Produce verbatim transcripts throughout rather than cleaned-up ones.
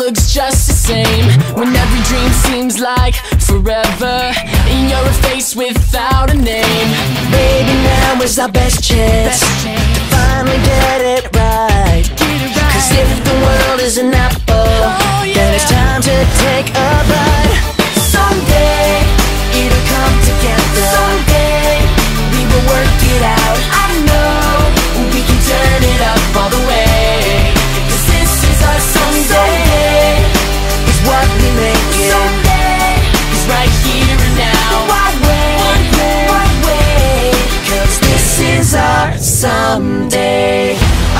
looks just the same, when every dream seems like forever, and you're a face without a name. Baby, now is our best chance, best chance. to finally get it right. Get it right. Cause if the world is an apple, oh, yeah. then it's time to take a bite. Someday, it'll come together. Someday, we will work it out. I know, we can turn it up all the way. Cause this is our someday, is what we make it. Someday, is right here and now. Why wait, why wait? Cause this is our someday.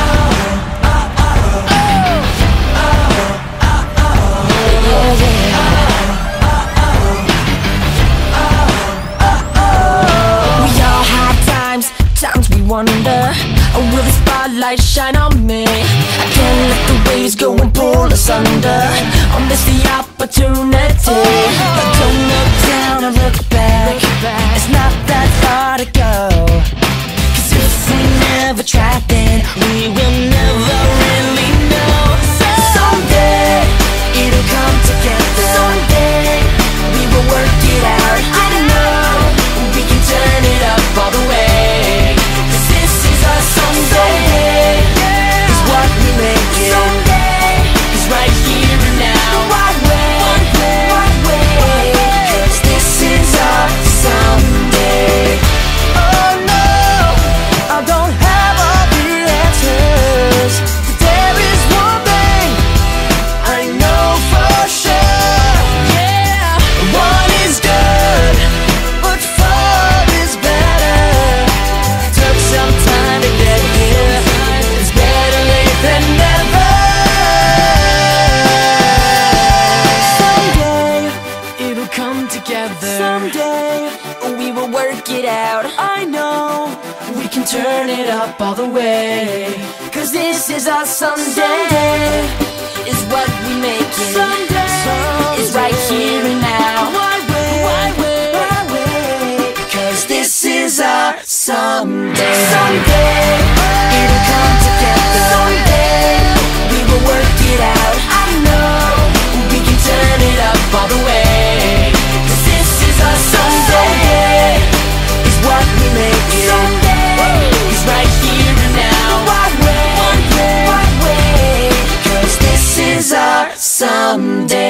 Wonder, or will the spotlight shine on me? I can't let the waves go and pull us under. I'll miss the opportunity. But don't look down or look back, it's not that far to go. Cause if we never try, then we will never really know. Someday, it'll come together. Someday, we will work it out. I know, we can turn it up all the way. Someday, is what we make it. Someday, is right here and now. Why wait, why wait? Cause this is our someday. Oh no, I don't have all the answers, but there is one thing I know for sure. Yeah, one is good, but four is better. Took some time to get here, it's better late than never. Someday, it'll come together. Someday, we will work it out. I know, we can turn it up all the way. Cause this is our someday, is what we make it. Someday, is right here and now. Why wait, why wait, why wait? Cause this is our someday. Someday, it'll come together. Someday, we will work it out. I know, we can turn it up all the way. Cause this is our someday, is what we make it. Someday, is right here and now. Why wait, why wait? Cause this is our someday.